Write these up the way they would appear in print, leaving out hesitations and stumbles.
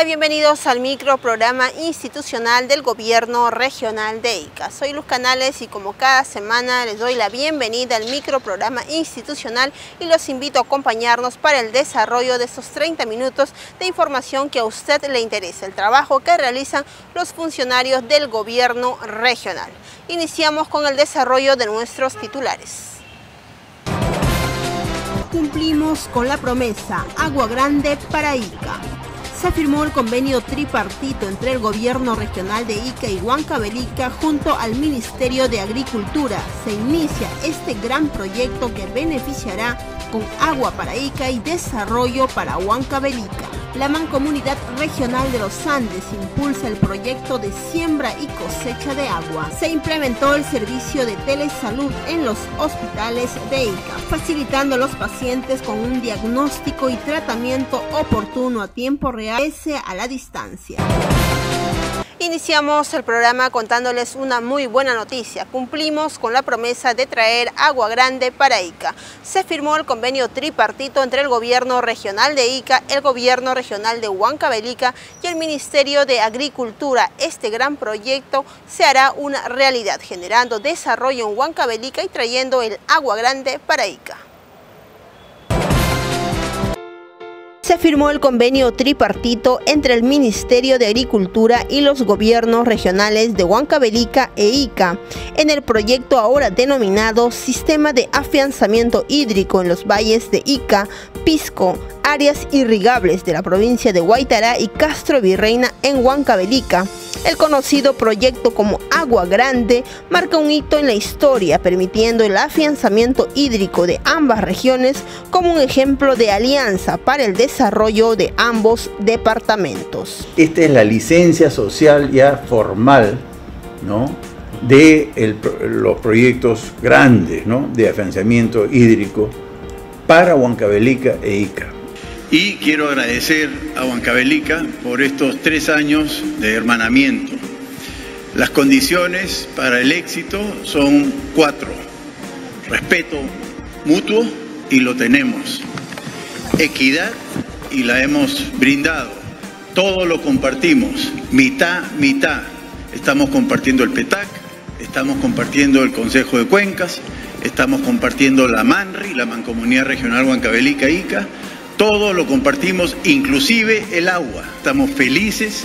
bienvenidos al microprograma institucional del Gobierno Regional de Ica. Soy Luz Canales y como cada semana les doy la bienvenida al microprograma institucional y los invito a acompañarnos para el desarrollo de estos 30 minutos de información que a usted le interesa, el trabajo que realizan los funcionarios del Gobierno Regional. Iniciamos con el desarrollo de nuestros titulares. Cumplimos con la promesa, agua grande para Ica. Se firmó el convenio tripartito entre el Gobierno Regional de Ica y Huancavelica junto al Ministerio de Agricultura. Se inicia este gran proyecto que beneficiará con agua para Ica y desarrollo para Huancavelica. La Mancomunidad Regional de los Andes impulsa el proyecto de siembra y cosecha de agua. Se implementó el servicio de telesalud en los hospitales de Ica, facilitando a los pacientes con un diagnóstico y tratamiento oportuno a tiempo real pese a la distancia. Iniciamos el programa contándoles una muy buena noticia. Cumplimos con la promesa de traer agua grande para Ica. Se firmó el convenio tripartito entre el Gobierno Regional de Ica, el Gobierno Regional de Huancavelica y el Ministerio de Agricultura. Este gran proyecto se hará una realidad, generando desarrollo en Huancavelica y trayendo el agua grande para Ica. Se firmó el convenio tripartito entre el Ministerio de Agricultura y los gobiernos regionales de Huancavelica e Ica en el proyecto ahora denominado Sistema de Afianzamiento Hídrico en los valles de Ica, Pisco, áreas irrigables de la provincia de Huaytará y Castro Virreina en Huancavelica. El conocido proyecto como Agua Grande marca un hito en la historia, permitiendo el afianzamiento hídrico de ambas regiones como un ejemplo de alianza para el desarrollo de ambos departamentos. Esta es la licencia social ya formal, ¿no?, de los proyectos grandes, ¿no?, de afianzamiento hídrico para Huancavelica e Ica. Y quiero agradecer a Huancavelica por estos 3 años de hermanamiento. Las condiciones para el éxito son 4. Respeto mutuo, y lo tenemos. Equidad, y la hemos brindado. Todo lo compartimos, mitad, mitad. Estamos compartiendo el PETAC, estamos compartiendo el Consejo de Cuencas, estamos compartiendo la MANRI, la Mancomunidad Regional Huancavelica-Ica. Todo lo compartimos, inclusive el agua. Estamos felices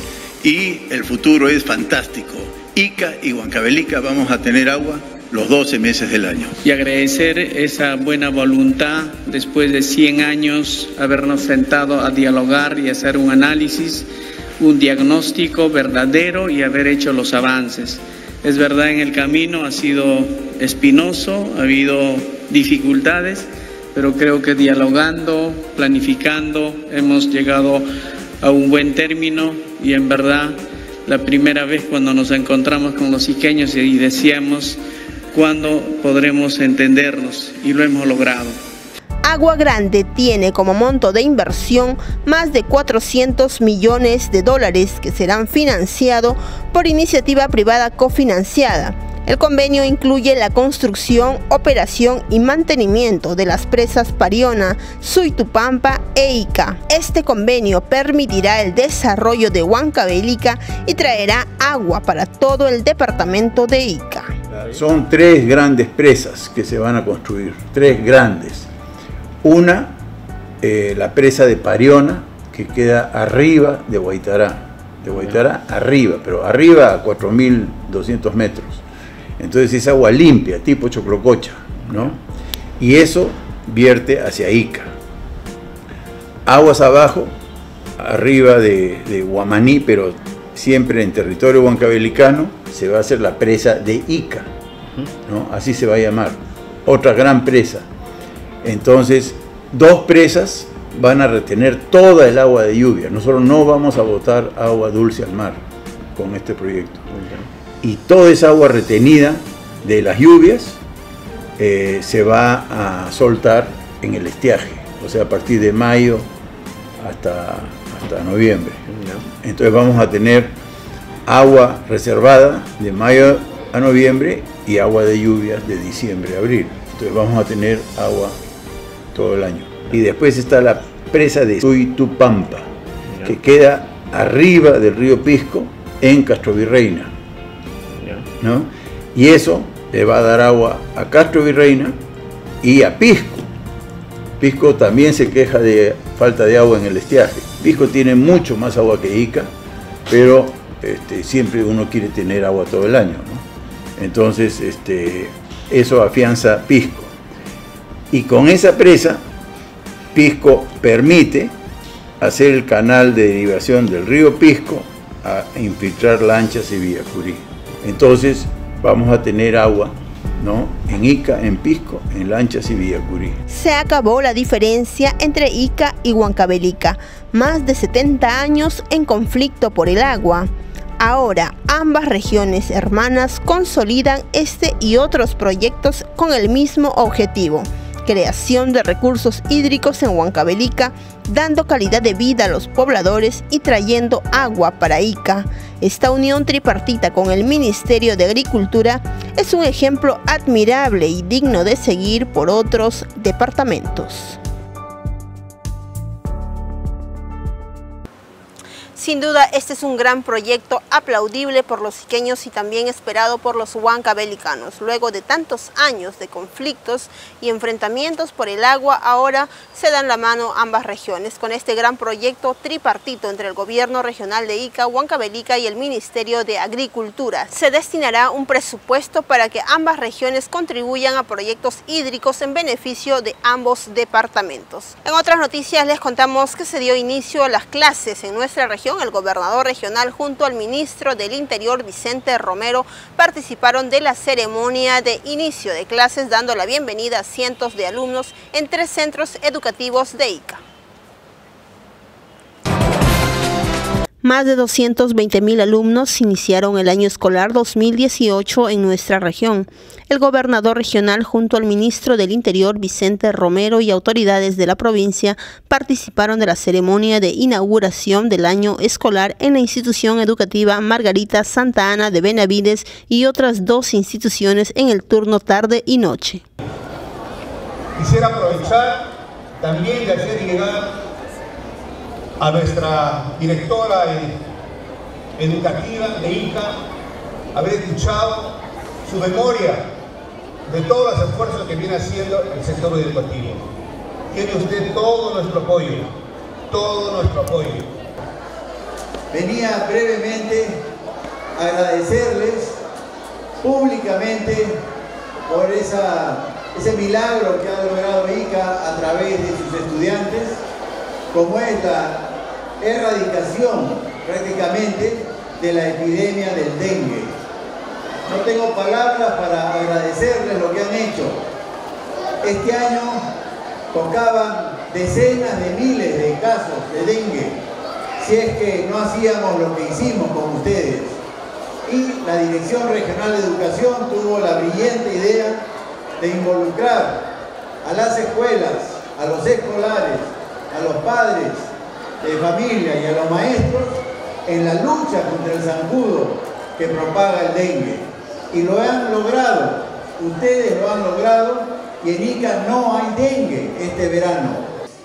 y el futuro es fantástico. Ica y Huancavelica vamos a tener agua los 12 meses del año. Y agradecer esa buena voluntad después de 100 años habernos sentado a dialogar y hacer un análisis, un diagnóstico verdadero y haber hecho los avances. Es verdad, en el camino ha sido espinoso, ha habido dificultades, pero creo que dialogando, planificando, hemos llegado a un buen término y en verdad la primera vez cuando nos encontramos con los iqueños y decíamos cuándo podremos entendernos, y lo hemos logrado. Agua Grande tiene como monto de inversión más de 400 millones de dólares que serán financiados por iniciativa privada cofinanciada. El convenio incluye la construcción, operación y mantenimiento de las presas Pariona, Suytupampa e Ica. Este convenio permitirá el desarrollo de Huancavelica y traerá agua para todo el departamento de Ica. Son 3 grandes presas que se van a construir, 3 grandes. Una, la presa de Pariona, que queda arriba de Huaytará arriba, pero arriba a 4.200 metros. Entonces es agua limpia, tipo Choclococha, ¿no? Y eso vierte hacia Ica. Aguas abajo, arriba de Huamaní, pero siempre en territorio huancavelicano, se va a hacer la presa de Ica, ¿no? Así se va a llamar. Otra gran presa. Entonces, 2 presas van a retener toda el agua de lluvia. Nosotros no vamos a botar agua dulce al mar con este proyecto. Y toda esa agua retenida de las lluvias se va a soltar en el estiaje, o sea, a partir de mayo hasta noviembre. Entonces vamos a tener agua reservada de mayo a noviembre y agua de lluvias de diciembre a abril. Entonces vamos a tener agua todo el año. Y después está la presa de Suytupampa, que queda arriba del río Pisco en Castrovirreyna, ¿no? Y eso le va a dar agua a Castrovirreyna y a Pisco. Pisco también se queja de falta de agua en el estiaje. Pisco tiene mucho más agua que Ica, pero siempre uno quiere tener agua todo el año, ¿no? Entonces eso afianza Pisco. Y con esa presa, Pisco permite hacer el canal de derivación del río Pisco a infiltrar Lanchas y Villacurí. Entonces vamos a tener agua, ¿no?, en Ica, en Pisco, en Lanchas y Villacurí. Se acabó la diferencia entre Ica y Huancavelica, más de 70 años en conflicto por el agua. Ahora, ambas regiones hermanas consolidan este y otros proyectos con el mismo objetivo: creación de recursos hídricos en Huancavelica, dando calidad de vida a los pobladores y trayendo agua para Ica. Esta unión tripartita con el Ministerio de Agricultura es un ejemplo admirable y digno de seguir por otros departamentos. Sin duda, este es un gran proyecto aplaudible por los iqueños y también esperado por los huancavelicanos. Luego de tantos años de conflictos y enfrentamientos por el agua, ahora se dan la mano ambas regiones con este gran proyecto tripartito entre el gobierno regional de Ica, Huancavelica y el Ministerio de Agricultura. Se destinará un presupuesto para que ambas regiones contribuyan a proyectos hídricos en beneficio de ambos departamentos. En otras noticias les contamos que se dio inicio a las clases en nuestra región. El gobernador regional junto al ministro del Interior, Vicente Romero, participaron de la ceremonia de inicio de clases, dando la bienvenida a cientos de alumnos en 3 centros educativos de Ica. Más de 220.000 alumnos iniciaron el año escolar 2018 en nuestra región. El gobernador regional junto al ministro del Interior, Vicente Romero, y autoridades de la provincia participaron de la ceremonia de inauguración del año escolar en la institución educativa Margarita Santa Ana de Benavides y otras 2 instituciones en el turno tarde y noche. Quisiera aprovechar también de hacer llegar a nuestra directora educativa de Ica, haber escuchado su memoria de todos los esfuerzos que viene haciendo el sector educativo. Tiene usted todo nuestro apoyo, todo nuestro apoyo. Venía brevemente a agradecerles públicamente por ese milagro que ha logrado Ica a través de sus estudiantes, como es la erradicación prácticamente de la epidemia del dengue. No tengo palabras para agradecerles lo que han hecho. Este año tocaban decenas de miles de casos de dengue, si es que no hacíamos lo que hicimos con ustedes. Y la Dirección Regional de Educación tuvo la brillante idea de involucrar a las escuelas, a los escolares, a los padres de familia y a los maestros en la lucha contra el zancudo que propaga el dengue. Y lo han logrado, ustedes lo han logrado, y en Ica no hay dengue este verano.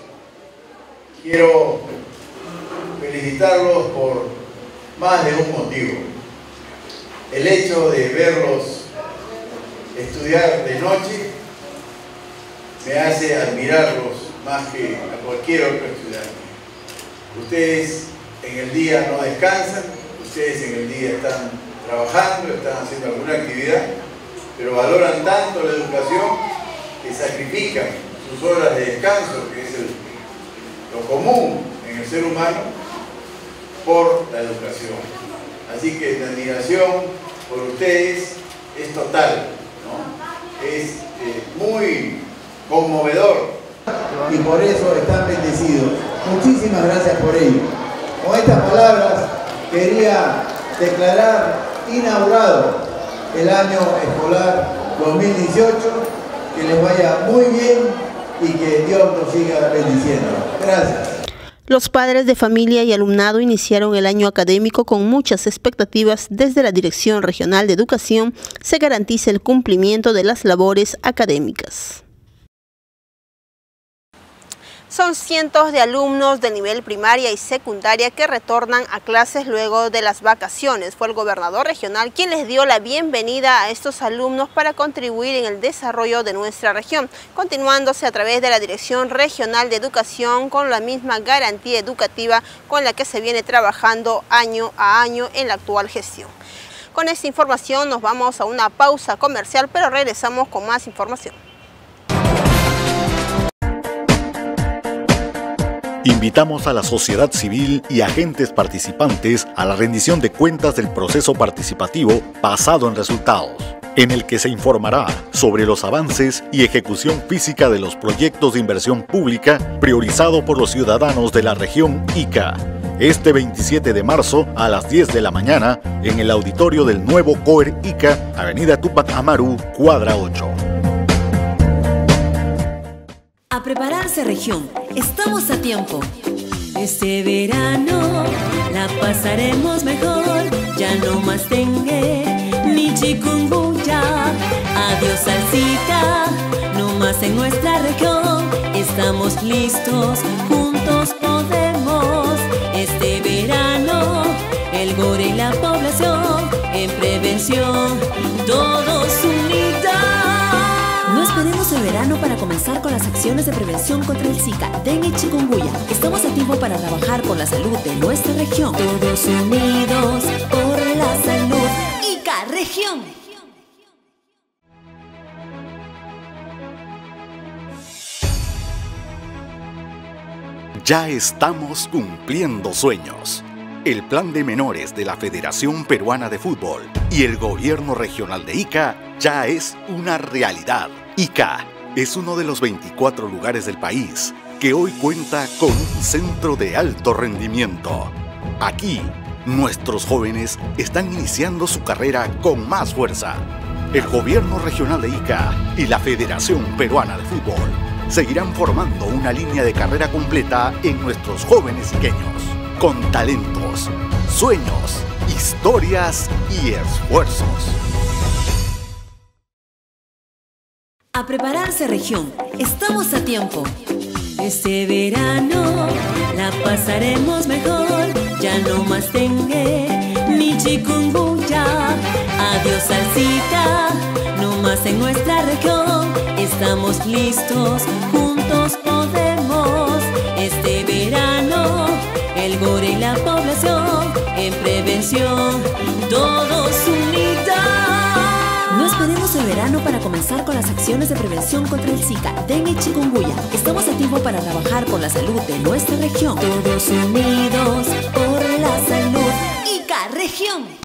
Quiero felicitarlos por más de un motivo. El hecho de verlos estudiar de noche me hace admirarlos más que a cualquier otro estudiante. Ustedes en el día no descansan, ustedes en el día están trabajando, están haciendo alguna actividad, pero valoran tanto la educación que sacrifican sus horas de descanso, que es lo común en el ser humano, por la educación. Así que la admiración por ustedes es total, ¿no? Es muy conmovedor. Y por eso están bendecidos. Muchísimas gracias por ello. Con estas palabras quería declarar inaugurado el año escolar 2018, que les vaya muy bien y que Dios nos siga bendiciendo. Gracias. Los padres de familia y alumnado iniciaron el año académico con muchas expectativas. Desde la Dirección Regional de Educación se garantiza el cumplimiento de las labores académicas. Son cientos de alumnos de nivel primaria y secundaria que retornan a clases luego de las vacaciones. Fue el gobernador regional quien les dio la bienvenida a estos alumnos para contribuir en el desarrollo de nuestra región, continuándose a través de la Dirección Regional de Educación con la misma garantía educativa con la que se viene trabajando año a año en la actual gestión. Con esta información nos vamos a una pausa comercial, pero regresamos con más información. Invitamos a la sociedad civil y agentes participantes a la rendición de cuentas del proceso participativo basado en resultados, en el que se informará sobre los avances y ejecución física de los proyectos de inversión pública priorizado por los ciudadanos de la región Ica. Este 27 de marzo a las 10 de la mañana en el auditorio del nuevo COER Ica, Avenida Túpac Amaru, cuadra 8. A prepararse región, estamos a tiempo. Este verano la pasaremos mejor, ya no más dengue ni chikungunya. Adiós salsita, no más en nuestra región. Estamos listos, juntos podemos. Este verano el GORE y la población en prevención, todos unidos. No esperemos el verano para comenzar con las acciones de prevención contra el Zika, dengue y chikungunya. Estamos a tiempo para trabajar por la salud de nuestra región. Todos unidos por la salud. Ica Región. Ya estamos cumpliendo sueños. El plan de menores de la Federación Peruana de Fútbol y el gobierno regional de Ica ya es una realidad. Ica es uno de los 24 lugares del país que hoy cuenta con un centro de alto rendimiento. Aquí, nuestros jóvenes están iniciando su carrera con más fuerza. El gobierno regional de Ica y la Federación Peruana de Fútbol seguirán formando una línea de carrera completa en nuestros jóvenes iqueños, con talentos, sueños, historias y esfuerzos. A prepararse región, estamos a tiempo. Este verano la pasaremos mejor, ya no más dengue ni chikungunya. Adiós salsita, no más en nuestra región. Estamos listos, juntos podemos. Este verano el GORE y la población en prevención, todos unidos. No esperemos el verano para comenzar con las acciones de prevención contra el Zika, dengue y chikungunya. Estamos a tiempo para trabajar por la salud de nuestra región. Todos unidos por la salud. Ica Región.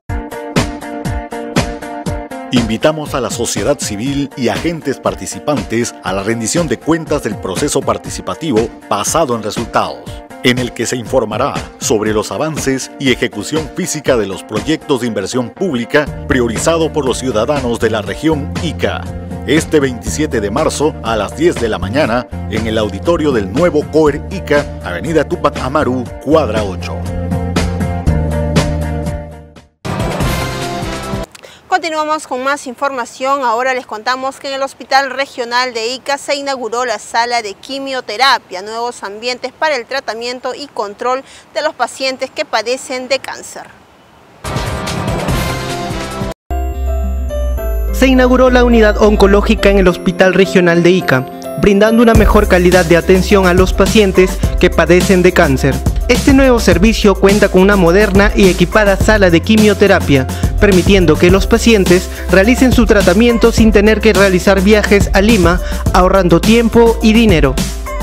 Invitamos a la sociedad civil y agentes participantes a la rendición de cuentas del proceso participativo basado en resultados, en el que se informará sobre los avances y ejecución física de los proyectos de inversión pública priorizado por los ciudadanos de la región Ica. Este 27 de marzo a las 10 de la mañana en el auditorio del nuevo COER Ica, Avenida Túpac Amaru, cuadra 8. Continuamos con más información. Ahora les contamos que en el Hospital Regional de Ica se inauguró la sala de quimioterapia, nuevos ambientes para el tratamiento y control de los pacientes que padecen de cáncer. Se inauguró la unidad oncológica en el Hospital Regional de Ica, brindando una mejor calidad de atención a los pacientes que padecen de cáncer. Este nuevo servicio cuenta con una moderna y equipada sala de quimioterapia, permitiendo que los pacientes realicen su tratamiento sin tener que realizar viajes a Lima, ahorrando tiempo y dinero.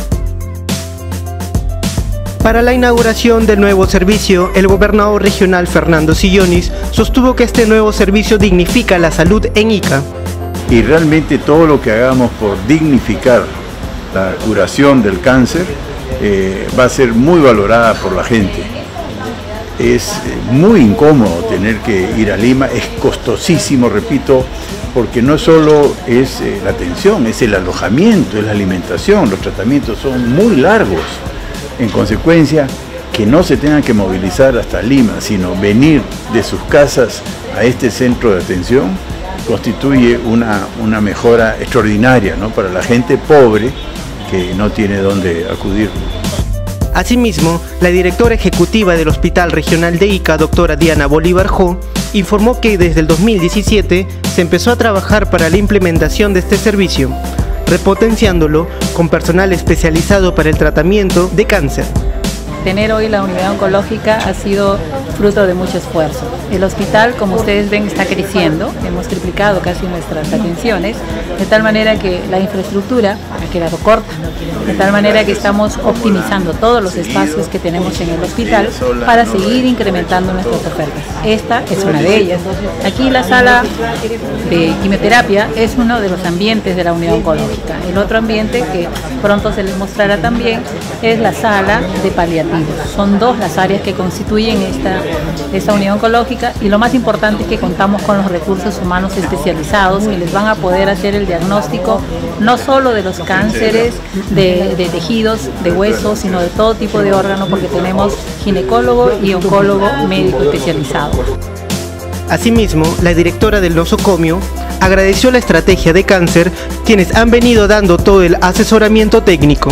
Para la inauguración del nuevo servicio, el gobernador regional Fernando Sillonis sostuvo que este nuevo servicio dignifica la salud en Ica. Y realmente todo lo que hagamos por dignificar la curación del cáncer va a ser muy valorada por la gente. Es muy incómodo tener que ir a Lima, es costosísimo, repito, porque no solo es la atención, es el alojamiento, es la alimentación, los tratamientos son muy largos. En consecuencia, que no se tengan que movilizar hasta Lima, sino venir de sus casas a este centro de atención, constituye una mejora extraordinaria, ¿no?, para la gente pobre que no tiene dónde acudir. Asimismo, la directora ejecutiva del Hospital Regional de Ica, doctora Diana Bolívar Jo, informó que desde el 2017 se empezó a trabajar para la implementación de este servicio, repotenciándolo con personal especializado para el tratamiento de cáncer. Tener hoy la unidad oncológica ha sido fruto de mucho esfuerzo. El hospital, como ustedes ven, está creciendo, hemos triplicado casi nuestras atenciones, de tal manera que la infraestructura ha quedado corta, de tal manera que estamos optimizando todos los espacios que tenemos en el hospital para seguir incrementando nuestras ofertas. Esta es una de ellas. Aquí la sala de quimioterapia es uno de los ambientes de la unidad oncológica. El otro ambiente que pronto se les mostrará también es la sala de paliativos. Son dos las áreas que constituyen esta unidad oncológica, y lo más importante es que contamos con los recursos humanos especializados que les van a poder hacer el diagnóstico no solo de los cánceres de tejidos, de huesos, sino de todo tipo de órganos, porque tenemos ginecólogo y oncólogo médico especializado. Asimismo, la directora del nosocomio agradeció la estrategia de cáncer, quienes han venido dando todo el asesoramiento técnico.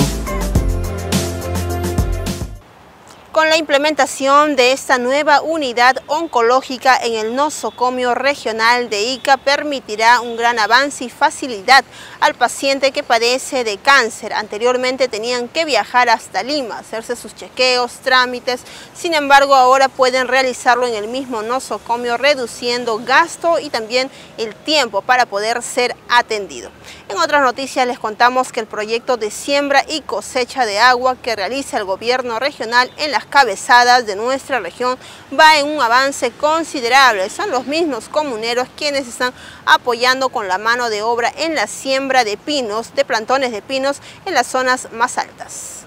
Con la implementación de esta nueva unidad oncológica en el nosocomio regional de Ica permitirá un gran avance y facilidad al paciente que padece de cáncer. Anteriormente tenían que viajar hasta Lima, hacerse sus chequeos, trámites. Sin embargo, ahora pueden realizarlo en el mismo nosocomio, reduciendo gasto y también el tiempo para poder ser atendido. En otras noticias les contamos que el proyecto de siembra y cosecha de agua que realiza el gobierno regional en las cabezadas de nuestra región va en un avance considerable. Son los mismos comuneros quienes están apoyando con la mano de obra en la siembra de pinos, de plantones de pinos en las zonas más altas.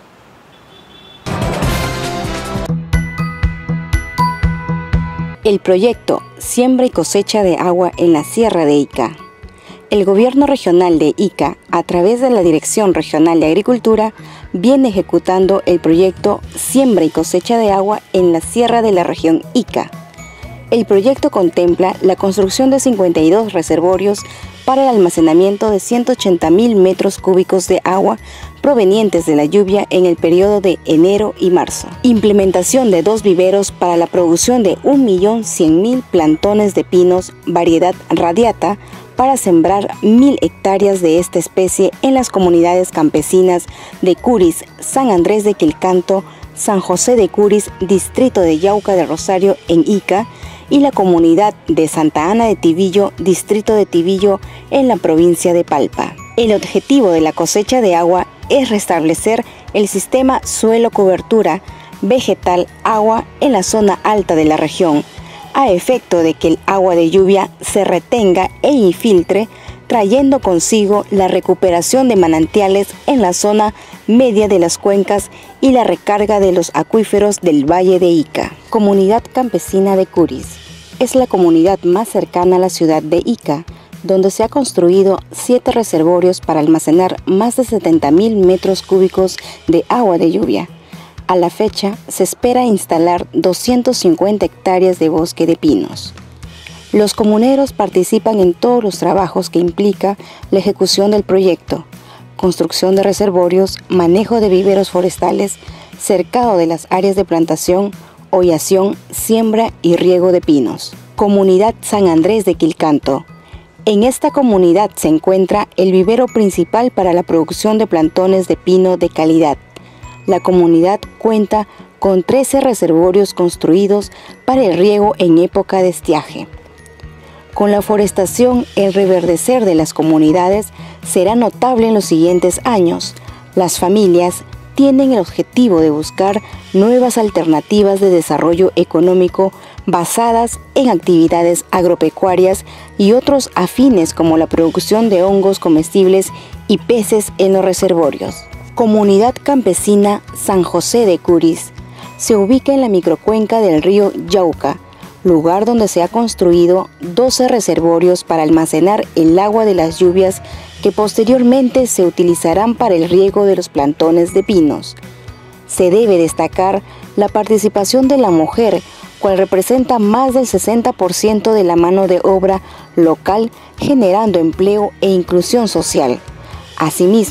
El proyecto Siembra y cosecha de agua en la Sierra de Ica. El Gobierno Regional de Ica, a través de la Dirección Regional de Agricultura, viene ejecutando el proyecto Siembra y cosecha de agua en la Sierra de la región Ica. El proyecto contempla la construcción de 52 reservorios para el almacenamiento de 180.000 metros cúbicos de agua provenientes de la lluvia en el periodo de enero y marzo. Implementación de 2 viveros para la producción de 1.100.000 plantones de pinos variedad radiata para sembrar 1.000 hectáreas de esta especie en las comunidades campesinas de Curis, San Andrés de Quilcanto, San José de Curis, distrito de Yauca de Rosario en Ica, y la comunidad de Santa Ana de Tibillo, distrito de Tibillo en la provincia de Palpa. El objetivo de la cosecha de agua es restablecer el sistema suelo-cobertura vegetal-agua en la zona alta de la región, a efecto de que el agua de lluvia se retenga e infiltre, trayendo consigo la recuperación de manantiales en la zona media de las cuencas y la recarga de los acuíferos del Valle de Ica. Comunidad campesina de Curis. Es la comunidad más cercana a la ciudad de Ica, donde se ha construido 7 reservorios para almacenar más de 70.000 metros cúbicos de agua de lluvia. A la fecha, se espera instalar 250 hectáreas de bosque de pinos. Los comuneros participan en todos los trabajos que implica la ejecución del proyecto: construcción de reservorios, manejo de viveros forestales, cercado de las áreas de plantación, hollación, siembra y riego de pinos. Comunidad San Andrés de Quilcanto. En esta comunidad se encuentra el vivero principal para la producción de plantones de pino de calidad. La comunidad cuenta con 13 reservorios construidos para el riego en época de estiaje. Con la forestación, el reverdecer de las comunidades será notable en los siguientes años. Las familias tienen el objetivo de buscar nuevas alternativas de desarrollo económico basadas en actividades agropecuarias y otros afines como la producción de hongos comestibles y peces en los reservorios. Comunidad campesina San José de Curis. Se ubica en la microcuenca del río Yauca, lugar donde se ha construido 12 reservorios para almacenar el agua de las lluvias que posteriormente se utilizarán para el riego de los plantones de pinos. Se debe destacar la participación de la mujer, cual representa más del 60% de la mano de obra local, generando empleo e inclusión social. Asimismo,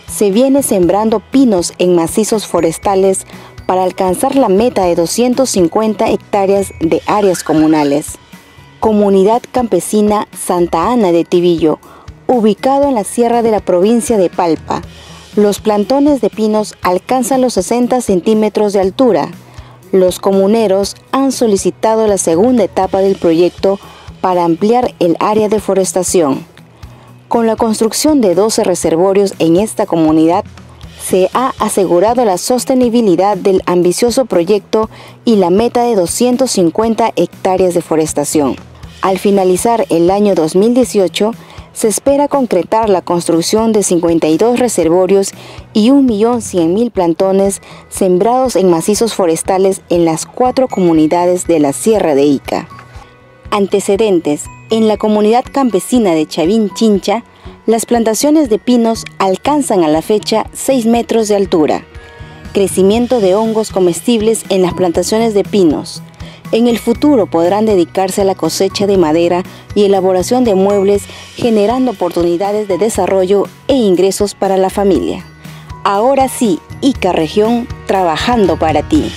se viene sembrando pinos en macizos forestales para alcanzar la meta de 250 hectáreas de áreas comunales. Comunidad Campesina Santa Ana de Tibillo, ubicado en la sierra de la provincia de Palpa. Los plantones de pinos alcanzan los 60 centímetros de altura. Los comuneros han solicitado la segunda etapa del proyecto para ampliar el área de forestación. Con la construcción de 12 reservorios en esta comunidad, se ha asegurado la sostenibilidad del ambicioso proyecto y la meta de 250 hectáreas de forestación. Al finalizar el año 2018, se espera concretar la construcción de 52 reservorios y 1.100.000 plantones sembrados en macizos forestales en las 4 comunidades de la Sierra de Ica. Antecedentes. En la comunidad campesina de Chavín Chincha, las plantaciones de pinos alcanzan a la fecha 6 metros de altura. Crecimiento de hongos comestibles en las plantaciones de pinos. En el futuro podrán dedicarse a la cosecha de madera y elaboración de muebles, generando oportunidades de desarrollo e ingresos para la familia. Ahora sí, Ica Región, trabajando para ti.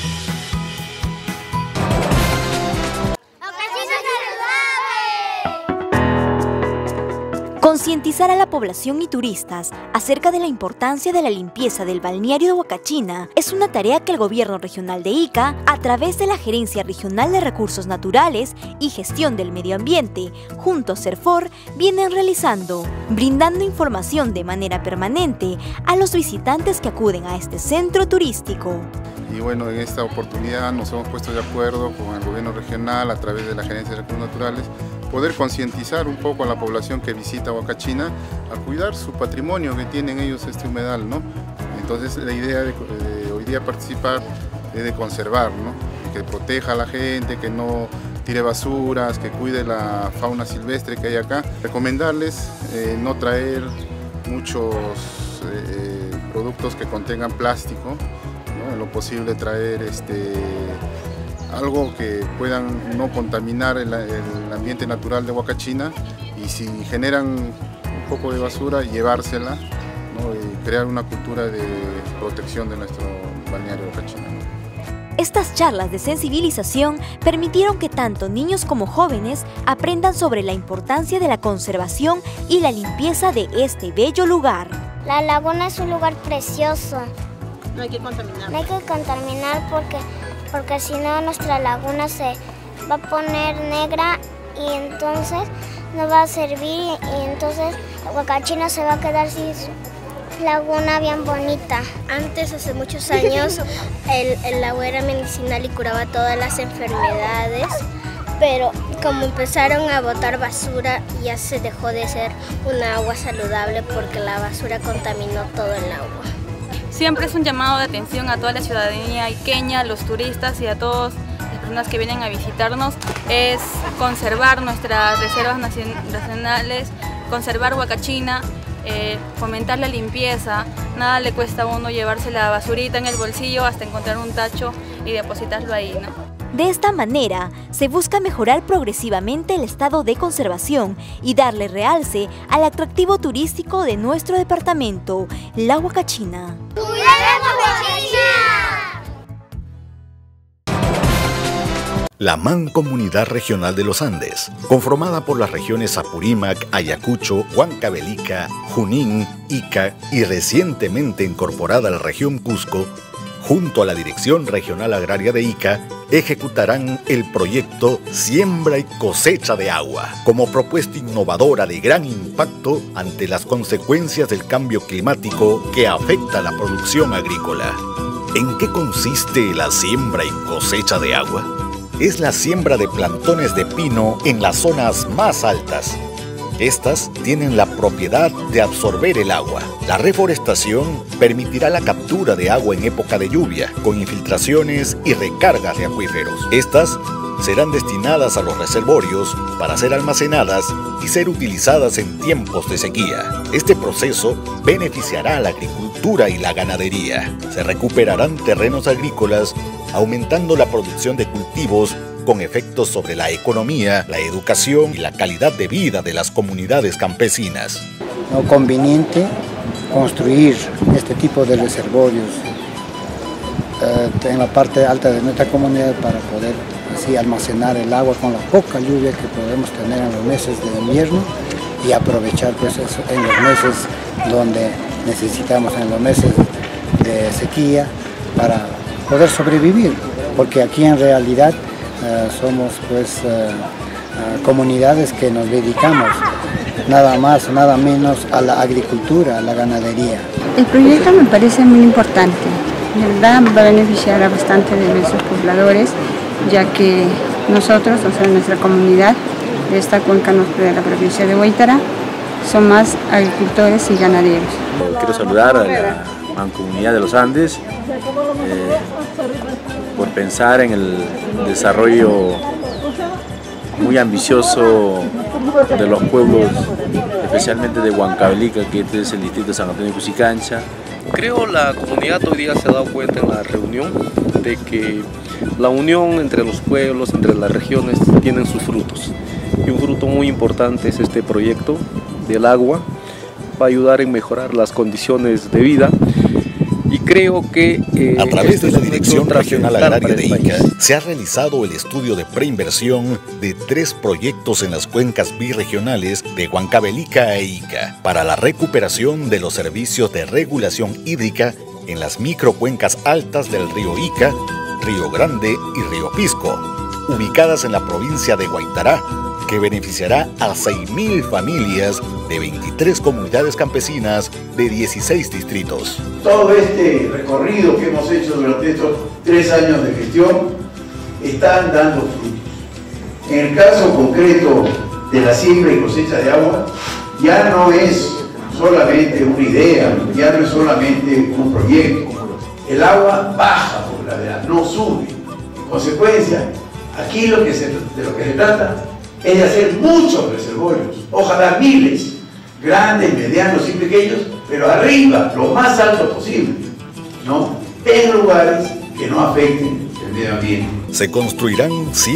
Concientizar a la población y turistas acerca de la importancia de la limpieza del balneario de Huacachina es una tarea que el Gobierno Regional de Ica, a través de la Gerencia Regional de Recursos Naturales y Gestión del Medio Ambiente, junto a CERFOR, vienen realizando, brindando información de manera permanente a los visitantes que acuden a este centro turístico. Y bueno, en esta oportunidad nos hemos puesto de acuerdo con el Gobierno Regional a través de la Gerencia de Recursos Naturales, poder concientizar un poco a la población que visita Huacachina a cuidar su patrimonio que tienen ellos, este humedal, ¿no? Entonces la idea de hoy día participar es de conservar, ¿no? Que proteja a la gente, que no tire basuras, que cuide la fauna silvestre que hay acá. Recomendarles no traer muchos productos que contengan plástico, ¿no? En lo posible traer algo que puedan no contaminar el ambiente natural de Huacachina, y si generan un poco de basura, llevársela, ¿no? Y crear una cultura de protección de nuestro balneario de Huacachina. Estas charlas de sensibilización permitieron que tanto niños como jóvenes aprendan sobre la importancia de la conservación y la limpieza de este bello lugar. La laguna es un lugar precioso. No hay que contaminar. No hay que contaminar porque si no nuestra laguna se va a poner negra y entonces no va a servir, y entonces Huacachina se va a quedar sin su laguna bien bonita. Antes, hace muchos años, el agua era medicinal y curaba todas las enfermedades, pero como empezaron a botar basura, ya se dejó de ser una agua saludable porque la basura contaminó todo el agua. Siempre es un llamado de atención a toda la ciudadanía iqueña, a los turistas y a todas las personas que vienen a visitarnos, es conservar nuestras reservas nacionales, conservar Huacachina, fomentar la limpieza. Nada le cuesta a uno llevarse la basurita en el bolsillo hasta encontrar un tacho y depositarlo ahí, ¿no? De esta manera, se busca mejorar progresivamente el estado de conservación y darle realce al atractivo turístico de nuestro departamento, la Huacachina. ¡Cuidemos Huacachina! La Mancomunidad Regional de los Andes, conformada por las regiones Apurímac, Ayacucho, Huancavelica, Junín, Ica y recientemente incorporada a la región Cusco, junto a la Dirección Regional Agraria de Ica, ejecutarán el proyecto Siembra y Cosecha de Agua, como propuesta innovadora de gran impacto ante las consecuencias del cambio climático que afecta a la producción agrícola. ¿En qué consiste la siembra y cosecha de agua? Es la siembra de plantones de pino en las zonas más altas. Estas tienen la propiedad de absorber el agua. La reforestación permitirá la captura de agua en época de lluvia, con infiltraciones y recargas de acuíferos. Estas serán destinadas a los reservorios para ser almacenadas y ser utilizadas en tiempos de sequía. Este proceso beneficiará a la agricultura y la ganadería. Se recuperarán terrenos agrícolas, aumentando la producción de cultivos con efectos sobre la economía, la educación y la calidad de vida de las comunidades campesinas. Lo conveniente construir este tipo de reservorios en la parte alta de nuestra comunidad para poder así almacenar el agua con la poca lluvia que podemos tener en los meses de invierno y aprovechar pues eso en los meses donde necesitamos, en los meses de sequía, para poder sobrevivir, porque aquí en realidad somos pues comunidades que nos dedicamos nada más, nada menos a la agricultura, a la ganadería. El proyecto me parece muy importante, de verdad va a beneficiar a bastante de nuestros pobladores, ya que nosotros, o sea, nuestra comunidad de esta cuenca norte de la provincia de Huaytará, son más agricultores y ganaderos. Quiero saludar a la Mancomunidad de los Andes por pensar en el desarrollo muy ambicioso de los pueblos, especialmente de Huancavelica, que este es el distrito de San Antonio de Cusicancha. Creo la comunidad hoy día se ha dado cuenta en la reunión de que la unión entre los pueblos, entre las regiones, tienen sus frutos. Y un fruto muy importante es este proyecto del agua, va a ayudar en mejorar las condiciones de vida. Y creo que a través de la Dirección Regional Agraria de Ica se ha realizado el estudio de preinversión de 3 proyectos en las cuencas birregionales de Huancavelica e Ica para la recuperación de los servicios de regulación hídrica en las microcuencas altas del río Ica, Río Grande y Río Pisco, ubicadas en la provincia de Huaytará, que beneficiará a 6.000 familias de 23 comunidades campesinas de 16 distritos. Todo este recorrido que hemos hecho durante estos 3 años de gestión están dando frutos. En el caso concreto de la siembra y cosecha de agua, ya no es solamente una idea, ya no es solamente un proyecto. El agua baja por gravedad, no sube. En consecuencia, aquí de lo que se trata es de hacer muchos reservorios, ojalá miles, grandes, medianos y pequeños, pero arriba, lo más alto posible, ¿no? En lugares que no afecten el medio ambiente. Se construirán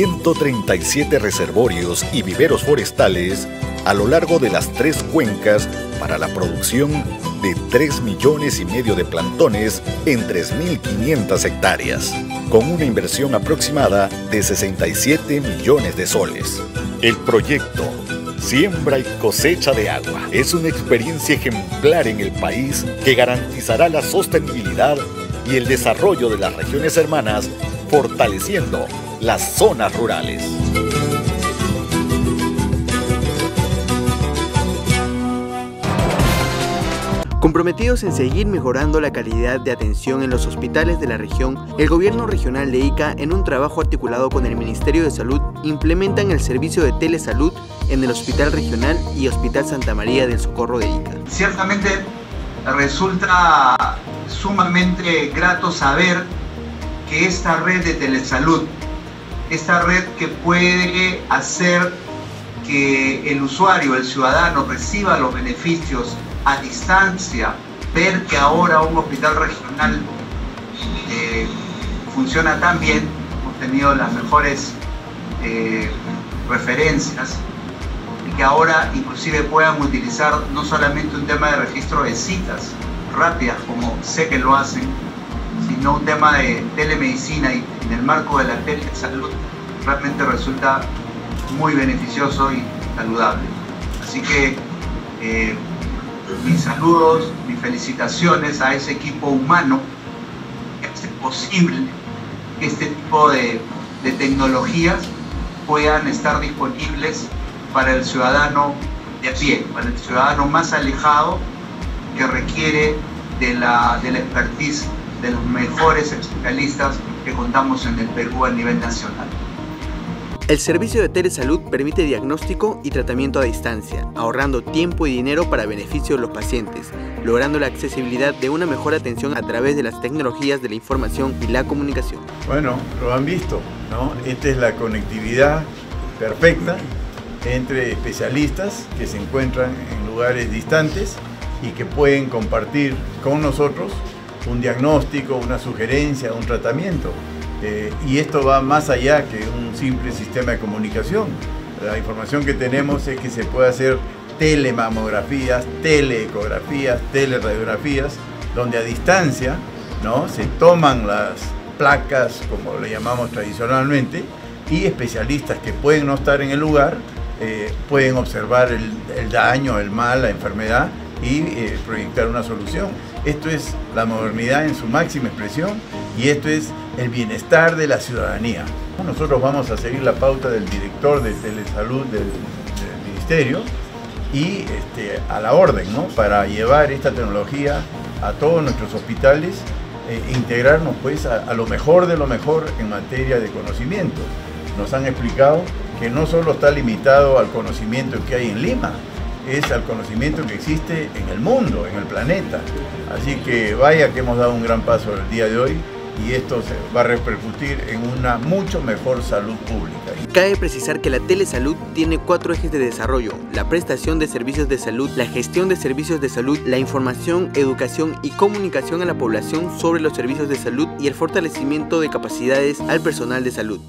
137 reservorios y viveros forestales a lo largo de las 3 cuencas para la producción de 3,5 millones de plantones en 3.500 hectáreas, con una inversión aproximada de 67 millones de soles. El proyecto Siembra y Cosecha de Agua es una experiencia ejemplar en el país que garantizará la sostenibilidad y el desarrollo de las regiones hermanas, fortaleciendo las zonas rurales. Comprometidos en seguir mejorando la calidad de atención en los hospitales de la región, el Gobierno Regional de Ica, en un trabajo articulado con el Ministerio de Salud, implementan el servicio de telesalud en el Hospital Regional y Hospital Santa María del Socorro de Ica. Ciertamente resulta sumamente grato saber que esta red de telesalud, esta red que puede hacer que el usuario, el ciudadano, reciba los beneficios a distancia, ver que ahora un hospital regional funciona tan bien, hemos tenido las mejores referencias, y que ahora inclusive puedan utilizar no solamente un tema de registro de citas rápidas, como sé que lo hacen, sino un tema de telemedicina y en el marco de la telesalud, realmente resulta muy beneficioso y saludable. Así que mis saludos, mis felicitaciones a ese equipo humano que hace posible que este tipo de tecnologías puedan estar disponibles para el ciudadano de a pie, para el ciudadano más alejado que requiere de la expertise de los mejores especialistas que contamos en el Perú a nivel nacional. El servicio de telesalud permite diagnóstico y tratamiento a distancia, ahorrando tiempo y dinero para beneficio de los pacientes, logrando la accesibilidad de una mejor atención a través de las tecnologías de la información y la comunicación. Bueno, lo han visto, ¿no? Esta es la conectividad perfecta entre especialistas que se encuentran en lugares distantes y que pueden compartir con nosotros un diagnóstico, una sugerencia, un tratamiento. Y esto va más allá que un simple sistema de comunicación. La información que tenemos es que se puede hacer telemamografías, teleecografías, teleradiografías, donde a distancia, ¿no?, se toman las placas, como le llamamos tradicionalmente, y especialistas que pueden no estar en el lugar pueden observar el daño, el mal, la enfermedad y proyectar una solución. Esto es la modernidad en su máxima expresión y esto es el bienestar de la ciudadanía. Nosotros vamos a seguir la pauta del director de Telesalud del Ministerio y a la orden, ¿no?, para llevar esta tecnología a todos nuestros hospitales, integrarnos pues a lo mejor de lo mejor en materia de conocimiento. Nos han explicado que no solo está limitado al conocimiento que hay en Lima, es al conocimiento que existe en el mundo, en el planeta. Así que vaya que hemos dado un gran paso el día de hoy y esto se va a repercutir en una mucho mejor salud pública. Cabe precisar que la telesalud tiene 4 ejes de desarrollo: la prestación de servicios de salud, la gestión de servicios de salud, la información, educación y comunicación a la población sobre los servicios de salud y el fortalecimiento de capacidades al personal de salud.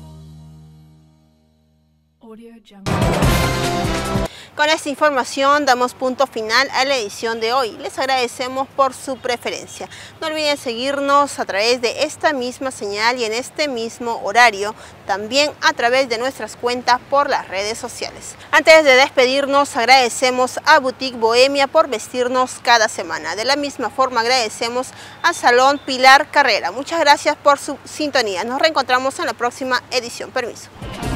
Con esta información damos punto final a la edición de hoy. Les agradecemos por su preferencia. No olviden seguirnos a través de esta misma señal y en este mismo horario, también a través de nuestras cuentas por las redes sociales. Antes de despedirnos, agradecemos a Boutique Bohemia por vestirnos cada semana. De la misma forma agradecemos a Salón Pilar Carrera. Muchas gracias por su sintonía. Nos reencontramos en la próxima edición. Permiso.